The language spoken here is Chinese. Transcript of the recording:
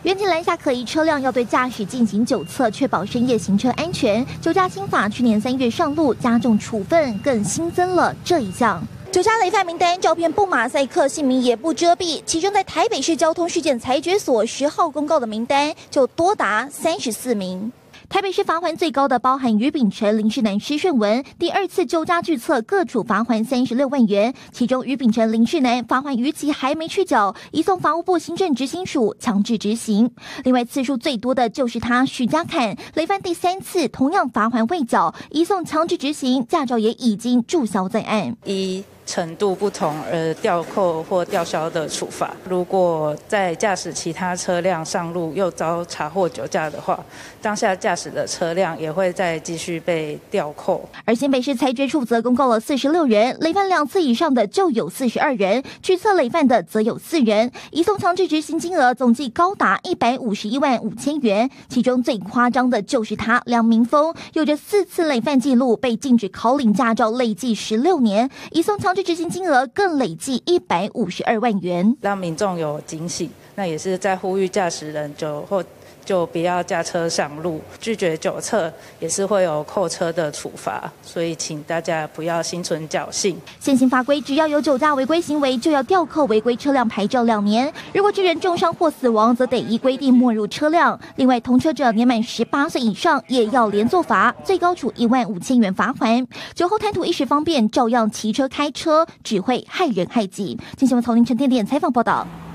远景拦下可疑车辆，要对驾驶进行酒测，确保深夜行车安全。酒驾新法去年3月上路，加重处分，更新增了这一项。 酒驾累犯名单照片不马赛克，姓名也不遮蔽。其中，在台北市交通事件裁决所10号公告的名单就多达34名。 台北市罚锾最高的包含于秉成、林世南、施顺文，第2次酒驾拒测各处罚锾36万元。其中，于秉成、林世南罚锾逾期还没去缴，移送法务部行政执行署强制执行。另外，次数最多的就是他许家凯，累犯第3次，同样罚锾未缴，移送强制执行，驾照也已经注销在案。 程度不同而吊扣或吊销的处罚。如果在驾驶其他车辆上路又遭查获酒驾的话，当下驾驶的车辆也会再继续被吊扣。 而新北市裁决处则公告了46人，累犯2次以上的就有42人，拒测累犯的则有4人，移送强制执行金额总计高达151万5千元。其中最夸张的就是他梁明峰，有着4次累犯记录，被禁止考领驾照，累计16年，移送强制执行金额更累计152万元， 让民众有警醒。那也是在呼吁驾驶人就不要驾车上路，拒绝酒测也是会有扣车的处罚，所以请大家不要心存侥幸。 现行法规，只要有酒驾违规行为，就要吊扣违规车辆牌照2年；如果致人重伤或死亡，则得依规定没入车辆。另外，同车者年满18岁以上，也要连坐罚，最高处1万5千元罚锾。酒后贪图一时方便，照样骑车开车，只会害人害己。新闻从凌晨点采访报道。